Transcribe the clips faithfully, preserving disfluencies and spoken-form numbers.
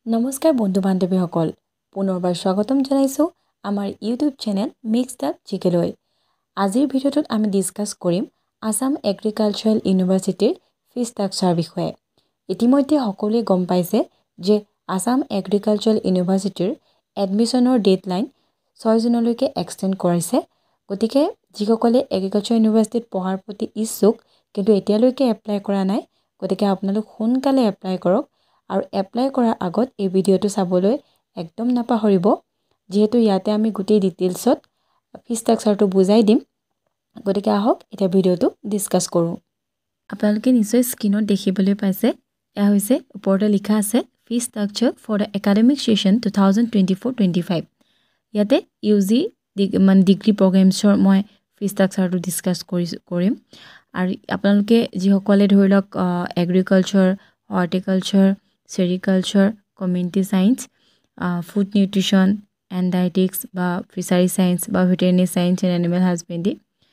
নমস্কাৰ বন্ধু বান্ধৱীসকল পুনৰবাৰ স্বাগতম জনাইছোঁ আমাৰ ইউটিউব চেনেল মিক্সড আপ জিকেলৈ আজিৰ ভিডিঅ'টোত আমি ডিসকাস কৰিম আসাম এগ্ৰিকালচাৰেল ইউনিভাৰ্চিটিৰ ফি ষ্ট্ৰাকচাৰ বিষয়ে ইতিমধ্যে সকলোৱে গম পাইছে যে আসাম এগ্ৰিকালচাৰেল ইউনিভাৰ্চিটিৰ এডমিশনৰ ডেডলাইন ছয় জুনলৈকে এক্সটেণ্ড কৰিছে গতিকে যিসকলে এগ্ৰিকালচাৰ ইউনিভাৰ্চিটিত পঢ়াৰ প্ৰতি ইচ্ছুক কিন্তু এতিয়ালৈকে এপ্লাই কৰা নাই গতিকে আপোনালোক সোনকালে এপ্লাই কৰক আৰু এপ্লাই কৰাৰ আগত এই ভিডিঅ'টো চাবলৈ একদম নাপাহৰিব যেহেতু ইয়াতে আমি গোটেই ডিটেইলছত ফি ষ্ট্ৰাকচাৰটো বুজাই দিম গতিকে আহক এটা ভিডিঅ'টো ডিসকাস কৰোঁ আপোনালোকে নিশ্চয় স্ক্ৰীনত দেখিবলৈ পাইছে এয়া হৈছে ওপৰতে লিখা আছে fee structure for the academic session two thousand twenty four twenty five ইয়াতে ইউজি মানে ডিগ্ৰী প্ৰগ্ৰেমছৰ মই ফি ষ্ট্ৰাকচাৰটো ডিসকাস কৰি কৰিম আৰু আপোনালোকে যিসকলে ধৰি লওক agriculture horticulture sericulture community science food nutrition and dietetics বা ফিচাৰী সায়েন্স বা veterinary science and animal husbandry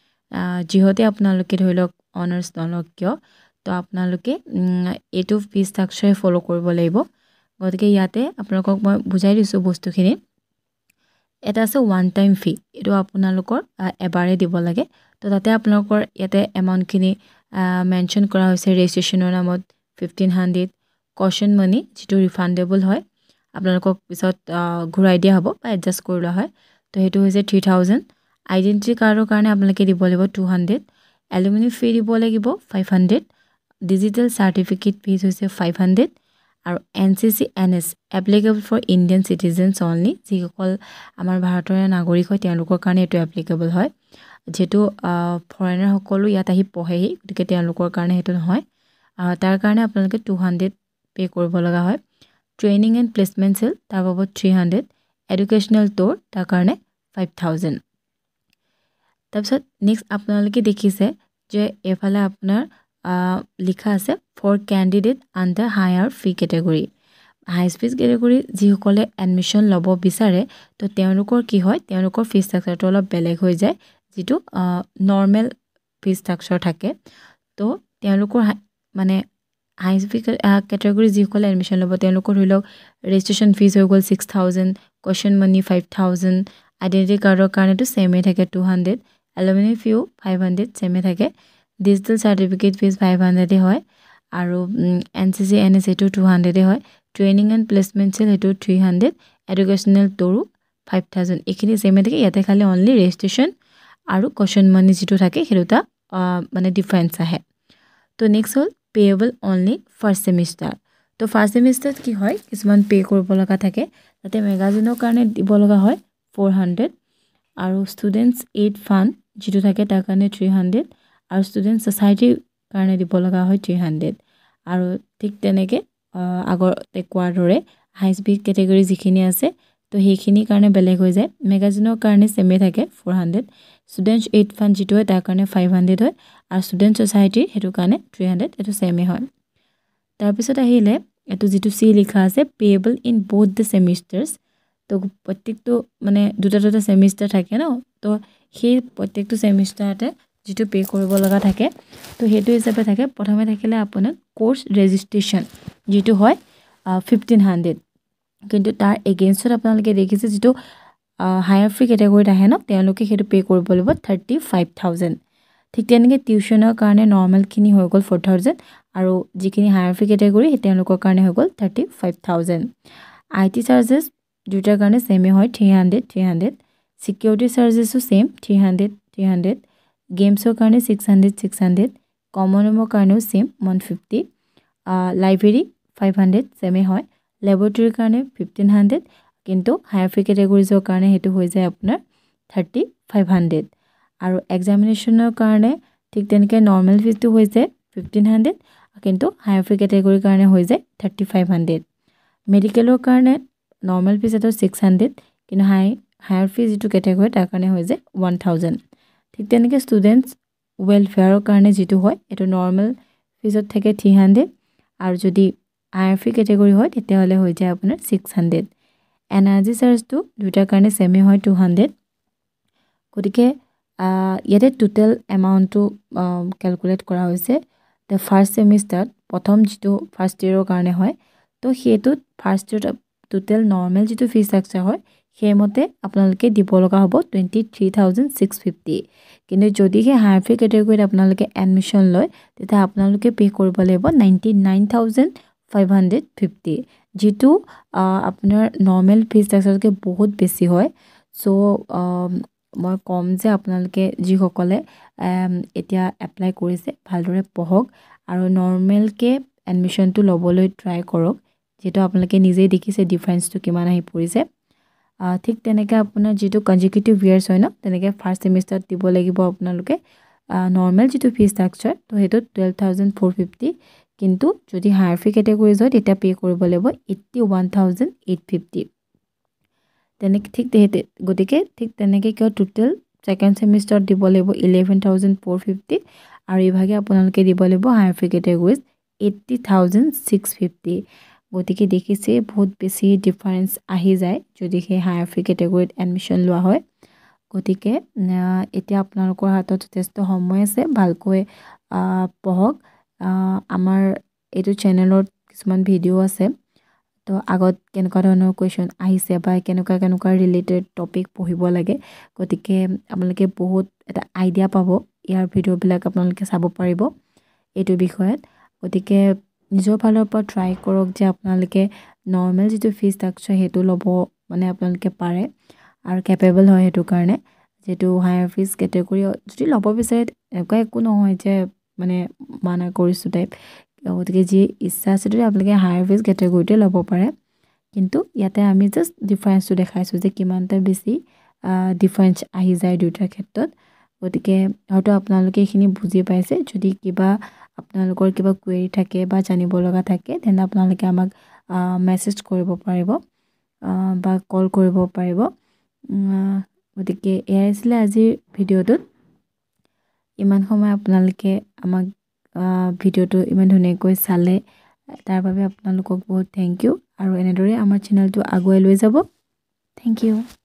যিহতে আপোনালোকে ধৰি লওক অনাৰ্ছ নলওক কিয় তো আপোনালোকে এইটো ফি ষ্ট্ৰাকচাৰ ফ'ল' কৰিব লাগিব গতিকে ইয়াতে আপোনালোকক মই বুজাই দিছোঁ বস্তুখিনি এটা আছে ওৱান টাইম ফি এইটো আপোনালোকৰ এবাৰে দিব লাগে তো তাতে আপোনালোকৰ ইয়াতে এমাউণ্টখিনি মেনশ্যন কৰা হৈছে ৰেজিষ্ট্ৰেশ্যনৰ নামত ফিফটিন হাণ্ড্ৰেড কশ্যন মানি যিটো ৰিফাণ্ডেবল হয় আপোনালোকক পিছত ঘূৰাই দিয়া হ'ব বা এডজাষ্ট কৰি লোৱা হয় তো সেইটো হৈছে থ্ৰী থাউজেণ্ড আইডেণ্টিটি কাৰ্ডৰ কাৰণে আপোনালোকে দিব লাগিব টু হাণ্ড্ৰেড এলুমিনি ফি দিব লাগিব five hundred digital certificate fees হৈছে ফাইভ হাণ্ড্ৰেড আৰু N C C N S applicable for Indian citizens only যিসকল আমাৰ ভাৰতৰ নাগৰিক হয় তেওঁলোকৰ কাৰণে এইটো এপ্লিকেবল হয় যিহেতু ফৰেনাৰসকলো ইয়াত আহি পঢ়েহি গতিকে তেওঁলোকৰ কাৰণে সেইটো নহয় তাৰ কাৰণে আপোনালোকে টু হাণ্ড্ৰেড পে' কৰিব লগা হয় ট্ৰেইনিং এণ্ড প্লেচমেণ্ট চেল তাৰ বাবদ থ্ৰী হাণ্ড্ৰেড এডুকেশ্যনেল ট'ৰ তাৰ কাৰণে ফাইভ থাউজেণ্ড তাৰপিছত নেক্সট আপোনালোকে দেখিছে যে এইফালে আপোনাৰ লিখা আছে for candidate under higher fee category high fee category যিসকলে এডমিশ্যন ল'ব বিচাৰে তো তেওঁলোকৰ কি হয় তেওঁলোকৰ ফি ষ্ট্ৰাকচাৰটো অলপ বেলেগ হৈ যায় যিটো নৰ্মেল ফি ষ্ট্ৰাকচাৰ থাকে তো তেওঁলোকৰ মানে হাই ফি কেটেগৰী যিসকলে এডমিশ্যন ল'ব তেওঁলোকৰ ধৰি লওক ৰেজিষ্ট্ৰেশ্যন ফিজ হৈ গ'ল six thousand caution money five thousand identity কাৰ্ডৰ কাৰণেতো ছেমেই থাকে টু হাণ্ড্ৰেড এলুমিনি ফিও ফাইভ হাণ্ড্ৰেড ছেমেই থাকে ডিজিটেল চাৰ্টিফিকেট ফিজ ফাইভ হাণ্ড্ৰেডেই হয় আৰু N C C N S এইটো টু হাণ্ড্ৰেডেই হয় ট্ৰেইনিং এণ্ড প্লেচমেণ্ট চেল সেইটো three hundred educational tour five thousand এইখিনি ছেমেই থাকে ইয়াতে খালি অনলি ৰেজিষ্ট্ৰেশ্যন আৰু কুৱেশ্যন মানি যিটো থাকে সেইটো এটা মানে ডিফাৰেঞ্চ আহে তো নেক্সট হ'ল পেয়েবল অনলি ফাৰ্ষ্ট ছেমিষ্টাৰ তো ফাৰ্ষ্ট ছেমিষ্টাৰত কি হয় কিছুমান পে' কৰিব লগা থাকে তাতে মেগাজিনৰ কাৰণে দিব লগা হয় ফ'ৰ হাণ্ড্ৰেড আৰু ষ্টুডেণ্টছ এইড ফাণ্ড যিটো থাকে তাৰ কাৰণে থ্ৰী হাণ্ড্ৰেড আৰু ষ্টুডেণ্ট ছ'চাইটিৰ কাৰণে দিব লগা হয় থ্ৰী হাণ্ড্ৰেড আৰু ঠিক তেনেকৈ আগতে কোৱাৰ দৰে হাই স্পীড কেটেগৰী যিখিনি আছে তো সেইখিনিৰ কাৰণে বেলেগ হৈ যায় মেগাজিনৰ কাৰণে ছেমেই থাকে four hundred students aid fund যিটো হয় তাৰ কাৰণে ফাইভ হাণ্ড্ৰেড হয় আৰু ষ্টুডেণ্ট ছ'চাইটিৰ সেইটো কাৰণে থ্ৰী হাণ্ড্ৰেড এইটো ছেমেই হয় তাৰপিছত আহিলে এইটো যিটো চি লিখা আছে payable in both the semesters তো প্ৰত্যেকটো মানে দুটা দুটা ছেমিষ্টাৰ থাকে ন তো সেই প্ৰত্যেকটো ছেমিষ্টাৰতে যিটো পে' কৰিব লগা থাকে তো সেইটো হিচাপে থাকে প্ৰথমে থাকিলে আপোনাৰ কোৰ্চ ৰেজিষ্ট্ৰেশ্যন যিটো হয় ফিফটিন হাণ্ড্ৰেড কিন্তু তাৰ এগেইনষ্টত আপোনালোকে দেখিছে যিটো হায়াৰ ফ্ৰী কেটেগৰীত আহে ন তেওঁলোকে সেইটো পে' কৰিব লাগিব থাৰ্টি ফাইভ থাউজেণ্ড ঠিক তেনেকৈ টিউশ্যনৰ কাৰণে নৰ্মেলখিনি হৈ গ'ল ফ'ৰ থাউজেণ্ড আৰু যিখিনি হায়াৰ ফ্ৰী কেটেগৰী সেই তেওঁলোকৰ কাৰণে হৈ গ'ল thirty five thousand I T charges দুটাৰ কাৰণে ছেমেই হয় three hundred three hundred security চাৰ্জেছো same three hundred three hundred গেমছৰ কাৰণে six hundred six hundred common ৰুমৰ কাৰণেও same one fifty library five hundred ছেমেই হয় লেবৰেটৰীৰ কাৰণে ফিফটিন হাণ্ড্ৰেড কিন্তু হায়াৰ ফ্ৰী কেটেগৰিজৰ কাৰণে সেইটো হৈ যায় আপোনাৰ থাৰ্টি ফাইভ হাণ্ড্ৰেড আৰু এক্সামিনেশ্যনৰ কাৰণে ঠিক তেনেকৈ নৰ্মেল ফিজটো হৈ যায় ফিফটিন হাণ্ড্ৰেড কিন্তু হায়াৰ ফ্ৰী কেটেগৰীৰ কাৰণে হৈ যায় থাৰ্টি ফাইভ হাণ্ড্ৰেড মেডিকেলৰ কাৰণে নৰ্মেল ফিজ এটা ছিক্স হাণ্ড্ৰেড কিন্তু হাই হায়াৰ ফিজ যিটো কেটেগৰী তাৰ কাৰণে হৈ যায় ওৱান থাউজেণ্ড ঠিক তেনেকৈ ষ্টুডেণ্টছ ৱেলফেয়াৰৰ কাৰণে যিটো হয় এইটো নৰ্মেল ফিজত থাকে থ্ৰী হাণ্ড্ৰেড আৰু যদি হায়াৰ ফ্ৰী কেটেগৰী হয় তেতিয়াহ'লে হৈ যায় আপোনাৰ ছিক্স হাণ্ড্ৰেড এনাৰ্জি চাৰ্জটো দুটাৰ কাৰণে ছেমেই হয় টু হাণ্ড্ৰেড গতিকে ইয়াতে টোটেল এমাউণ্টটো কেলকুলেট কৰা হৈছে দ্য ফাৰ্ষ্ট ছেমিষ্টাৰত প্ৰথম যিটো ফাৰ্ষ্ট ইয়েৰৰ কাৰণে হয় তো সেইটোত ফাৰ্ষ্ট ইয়েৰত টোটেল নৰ্মেল যিটো ফি ষ্ট্ৰাকচাৰ হয় সেইমতে আপোনালোকে দিব লগা হ'ব twenty three thousand six fifty কিন্তু যদিহে হায়াৰ ফি কেটেগৰীত আপোনালোকে এডমিশ্যন লয় তেতিয়া আপোনালোকে পে' কৰিব লাগিব ninety nine thousand five hundred fifty যিটো আপোনাৰ নৰ্মেল ফি ষ্ট্ৰাকচাৰতকৈ বহুত বেছি হয় চ' মই ক'ম যে আপোনালোকে যিসকলে এতিয়া এপ্লাই কৰিছে ভালদৰে পঢ়ক আৰু নৰ্মেলকৈ এডমিশ্যনটো ল'বলৈ ট্ৰাই কৰক যিহেতু আপোনালোকে নিজেই দেখিছে ডিফাৰেঞ্চটো কিমান আহি পৰিছে ঠিক তেনেকৈ আপোনাৰ যিটো কনজিকিউটিভ ইয়াৰ্ছ হয় ন তেনেকৈ ফাৰ্ষ্ট ছেমিষ্টাৰত দিব লাগিব আপোনালোকে নৰ্মেল যিটো ফি ষ্ট্ৰাকচাৰ তো সেইটো টুৱেল্ভ থাউজেণ্ড ফ'ৰ ফিফটি কিন্তু যদি হায়াৰ ফি কেটেগৰিজ হয় তেতিয়া পে' কৰিব লাগিব eighty one thousand eight fifty তেনেকৈ ঠিক গতিকে ঠিক তেনেকৈ কিয় টোটেল ছেকেণ্ড ছেমিষ্টাৰত দিব লাগিব ইলেভেন থাউজেণ্ড ফ'ৰ ফিফটি আৰু ইভাগে আপোনালোকে দিব লাগিব higher fee categories eighty thousand six fifty গতিকে দেখিছে বহুত বেছি ডিফাৰেঞ্চ আহি যায় যদি সেই হায়াৰ ফি কেটেগৰিত এডমিশ্যন লোৱা হয় গতিকে এতিয়া আপোনালোকৰ হাতত যথেষ্ট সময় আছে ভালকৈ পঢ়ক আমাৰ এইটো চেনেলত কিছুমান ভিডিঅ' আছে তো আগত কেনেকুৱা ধৰণৰ কুৱেশ্যন আহিছে বা কেনেকুৱা কেনেকুৱা ৰিলেটেড টপিক পঢ়িব লাগে গতিকে আপোনালোকে বহুত এটা আইডিয়া পাব ইয়াৰ ভিডিঅ'বিলাক আপোনালোকে চাব পাৰিব এইটো বিষয়ত গতিকে নিজৰ ফালৰ পৰা ট্ৰাই কৰক যে আপোনালোকে নৰ্মেল যিটো ফি ষ্ট্ৰাকচাৰ সেইটো ল'ব মানে আপোনালোকে পাৰে আৰু কেপেবল হয় সেইটো কাৰণে যিটো হায়াৰ ফিজ কেটেগৰী যদি ল'ব বিচাৰে এনেকুৱা একো নহয় যে মানে মানা কৰিছোঁ টাইপ গতিকে যি ইচ্ছা আছে যদি আপোনালোকে হায়াৰ ফিজ কেটেগৰীতে ল'ব পাৰে কিন্তু ইয়াতে আমি জাষ্ট ডিফাৰেঞ্চটো দেখাইছোঁ যে কিমানটা বেছি ডিফাৰেঞ্চ আহি যায় দুয়োটাৰ ক্ষেত্ৰত গতিকে হয়তো আপোনালোকে এইখিনি বুজি পাইছে যদি কিবা আপোনালোকৰ কিবা কুৱেৰি থাকে বা জানিব লগা থাকে তেন্তে আপোনালোকে আমাক মেছেজ কৰিব পাৰিব বা কল কৰিব পাৰিব গতিকে এয়াই আছিলে আজিৰ ভিডিঅ'টোত ইমান সময় আপোনালোকে আমাক ভিডিঅ'টো ইমান ধুনীয়াকৈ চালে তাৰ বাবে আপোনালোকক বহুত থেংক ইউ আৰু এনেদৰে আমাৰ চেনেলটো আগুৱাই লৈ যাব থেংক ইউ